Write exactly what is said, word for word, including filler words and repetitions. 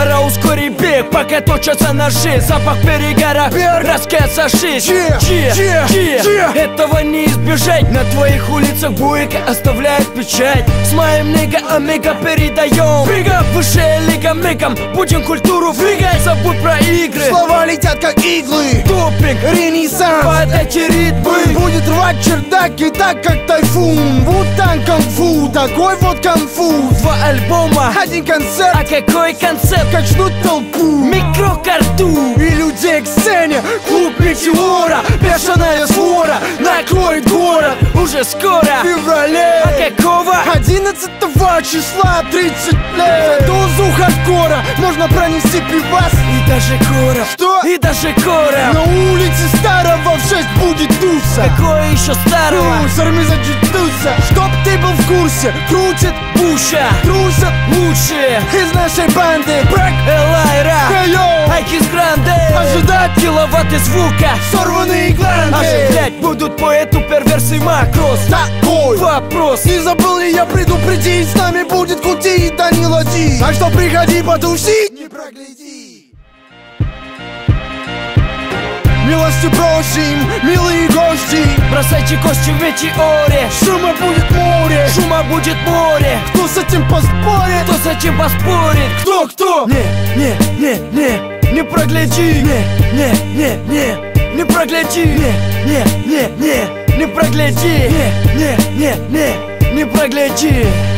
Пора ускорить бег, пока точатся ножи. Запах перегара, раскается жизнь. Этого не избежать. На твоих улицах буйка оставляет печать. С моим нига омега передаем. Фига, высшая лига мигом. Будем культуру двигать, забудь про игры. Слова летят как иглы. Топинг, ренессанс. под эти ритмы будет рвать чердаки так, как тайфун. Вутан кунг-фу, такой вот конфуз. Два альбома, один концерт. А какой концепт? Качнут толпу. Микрокарту и людей к сцене. Клуб Метеора, бешеная свора накроет город уже скоро, в феврале. А какого? одиннадцатого числа, тридцать лет. Дозу хардкора можно пронести пивас. И даже кора. Что? И даже кора. На улице старого в шесть будет туса. Какое еще старого? Ну, с армиза джитуса. Чтоб ты был в курсе, крутит Буша, трусят лучшие из нашей банды. Брэк, Элайра, Хейо, Айкис Гранде. ожидать киловатты звука, сорванные гланды. оживлять будут по эту перверсии макрос. Такой вопрос. Не забыл ли я предупредить, с нами будет Кути и Данила Ди. Так что приходи потусить, не прогляди. Милости просим, милые гости. Бросайте кости в метеоре. Шума будет море. Шума будет море. Кто с этим поспорит? Кто с этим поспорит? Кто, кто? Не, не, не, не, не прогляди. Не, не, не, не, не прогляди. Не, не, не, не, не прогляди. Не, не, не, не, не прогляди.